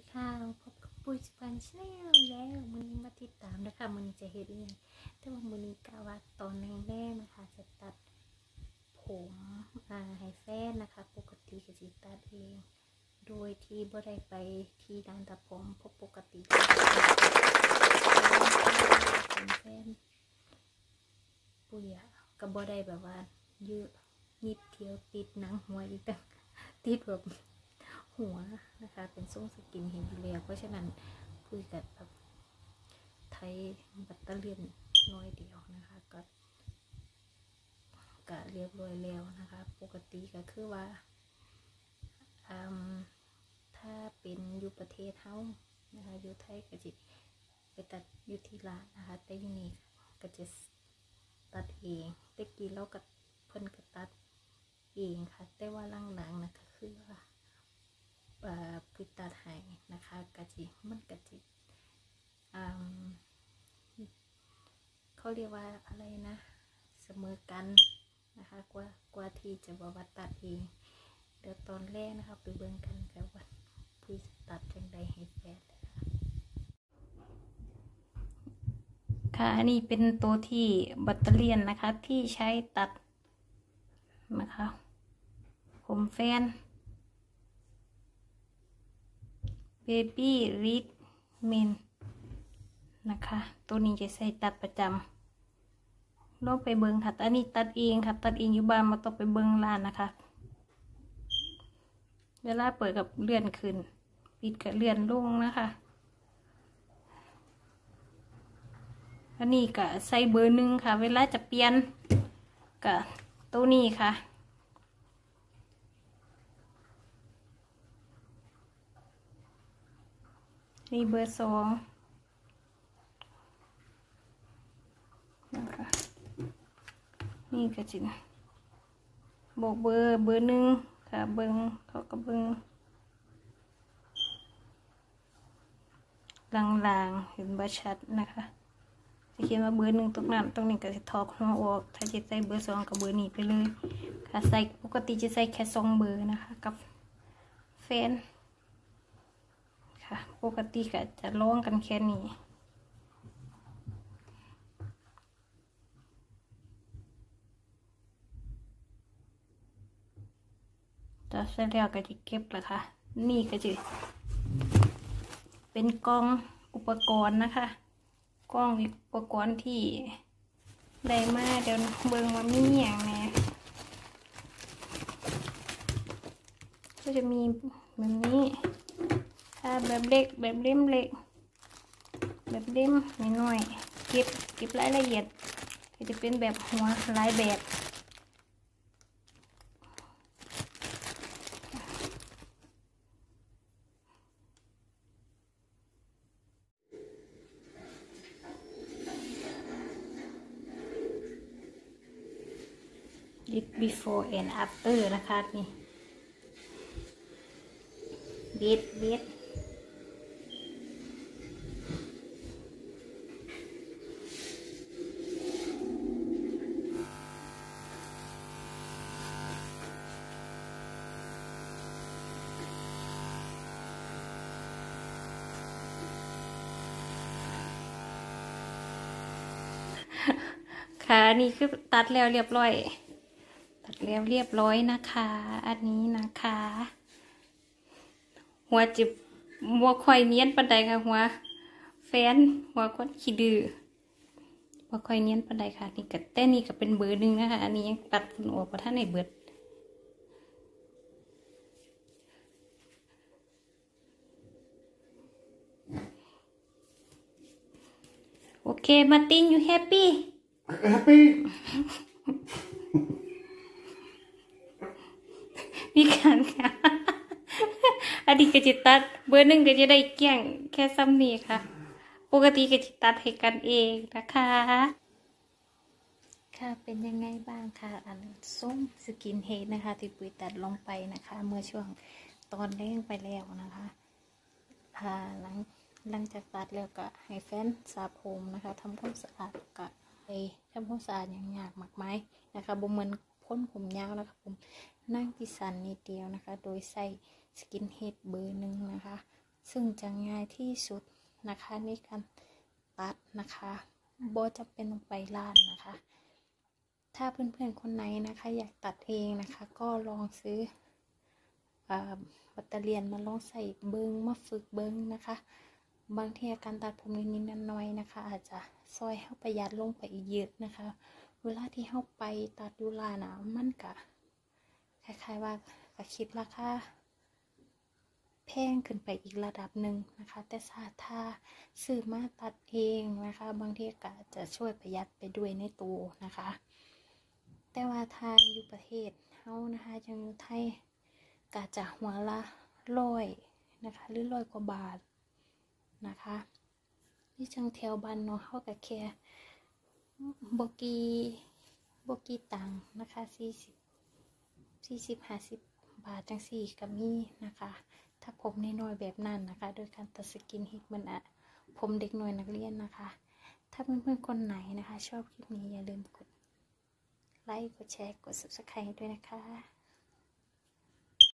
ค่ะพบกับปุ้ยสปันชาแนลแล้วมือนี้มาติดตามนะคะมือนี้จะเห็นเองแต่ว่ามือนี้กะว่าตอนแรกๆนะคะจะตัดผมให้แฟนนะคะปกติก็จะตัดเองโดยที่บ่ได้ไปที่ร้านตัดผมเพราะปกติเป็นแฟนปุ้ยก็บ่ได้แบบว่าเยอะนิดเดียวติดหนังหัวอีกต่างติดแบบหัวนะคะเป็นทรงสกินเห็นอยู่แล้วเพราะฉะนั้นคุยกับแบบไทยบัตเตอร์เลียนน้อยเดียวนะคะก็เรียบร้อยแล้วนะคะปกติก็คือว่าถ้าเป็นอยู่ประเทศเฮานะคะอยู่ไทยก็จะไปตัดอยู่ที่ร้านนะคะแต่อยู่นี่ก็จะตัดเองแต่กี้เราก็เพิ่นก็ตัดเองค่ะแต่ว่าหลังๆนะก็คือว่าพิตาไทยนะคะกะจิมันกะจิเขาเรียกว่าอะไรนะเสมอกันนะคะกว่าที่จะว่าตัดเองเดี๋ยวตอนแรกนะคะไปเบิ่งกันกับว่าผู้ตัดจังใดให้แฟนค่ะอันนี้เป็นตัวที่บัตเตอเลียนนะคะที่ใช้ตัดนะคะผมแฟนBaby Red Men นะคะตัวนี้จะใส่ตัดประจำลองไปเบิ้งค่ะอันนี้ตัดเองค่ะตัดเองอยู่บ้านมาต้องไปเบิ้งร้านนะคะเวลาเปิดกับเลื่อนขึ้นปิดกับเลื่อนลงนะคะอันนี้ก็ใส่เบอร์1ค่ะเวลาจะเปลี่ยนกับตัวนี้ค่ะนี่เบอร์2นะคะนี่ก็จิบอกเบอร์1ค่ะเบิ้งเขาก็เบิ้งลางๆเห็นบ่ชัดนะคะจะเขียนว่าเบอร์1ตรงนั้นตรงนี้ก็จะถอดหัวออกถ้าจะใส่เบอร์2กับเบอร์นี้ไปเลยค่ะใส่ปกติจะใส่แค่2เบอร์นะคะกับแฟนค่ะปกติก็จะลองกันแค่นี้จะเสร็จแล้วก็จะเก็บแล้วค่ะนี่ก็จะเป็นกล่องอุปกรณ์นะคะกล่องอุปกรณ์ที่ได้มาเดี๋ยวเบิ่งว่ามีอย่างแน่ก็จะมีแบบนี้แบบเล็กแบบเล่มเล็กแบบเล่มน้อยๆเก็บรายละเอียดก็จะเป็นแบบหัวหลายแบบbefore and after นะคะนี่เบ็ดค่ะนี่คือตัดแล้วเรียบร้อยนะคะอันนี้นะคะหัวจิบหัวค่อยเนียนปันใดค่ะหัวแฟนหัวคนขี้ดื้อหัวค่อยเนียนปันใดค่ะนี่กับแต่นี่ก็เป็นเบอร์1นะคะอันนี้ยังตัดฝุ่นออกเพราะท่านในเบิดโอเคมาร์ติน you happyมีการค่ะอดีตก็จิตัดเบอร์1ก็จะได้เกี่ยงแค่ซ้ำนี้ค่ะปกติก็จิตัดให้กันเองนะคะค่ะเป็นยังไงบ้างค่ะอันส้มสกินเฮดนะคะที่ปุ้ยตัดลงไปนะคะเมื่อช่วงตอนแรกไปแล้วนะคะหลังจากตัดแล้วก็ให้แฟนสระผมนะคะทำความสะอาดก็ไปทำความสะอาดอย่างยากมากมายนะคะบ่เหมือนพ้นผมยาวนะคะผมนั่งที่สันนิดเดียวนะคะโดยใส่สกินเฮดเบอร์1นะคะซึ่งจะง่ายที่สุดนะคะในการตัดนะคะบ่จะเป็นต้องไปร้านนะคะถ้าเพื่อนๆคนไหนนะคะอยากตัดเองนะคะก็ลองซื้อบัตเตอเลียนมาลองใส่เบิ้งมาฝึกเบิ้งนะคะบางทีการตัดผมนิดๆน้อยๆนะคะอาจจะซอยเข้าประหยัดลงไปอีกเยอะนะคะเวลาที่เข้าไปตัดดูลานะมันก็คล้ายๆว่าก็คิดราคาแพงขึ้นไปอีกระดับหนึ่งนะคะแต่ถ้าซื้อมาตัดเองนะคะบางทีก็จะช่วยประหยัดไปด้วยในตัวนะคะแต่ว่าถ้าอยู่ประเทศเฮานะคะจังอยู่ไทยก็จะหัวละ100นะคะหรือ100 กว่าบาทนะคะที่จังแถวบ้านเนาะเฮาก็แค่บ่กี่ตังค์นะคะ40-50 บาทจังสี่ก็มีนะคะถ้าผมน้อยๆแบบนั้นนะคะโดยการตัดสกินเฮดมันผมเด็กน้อยนักเรียนนะคะถ้าเพื่อนๆคนไหนนะคะชอบคลิปนี้อย่าลืมกดไลค์กดแชร์กด Subscribe ด้วยนะคะ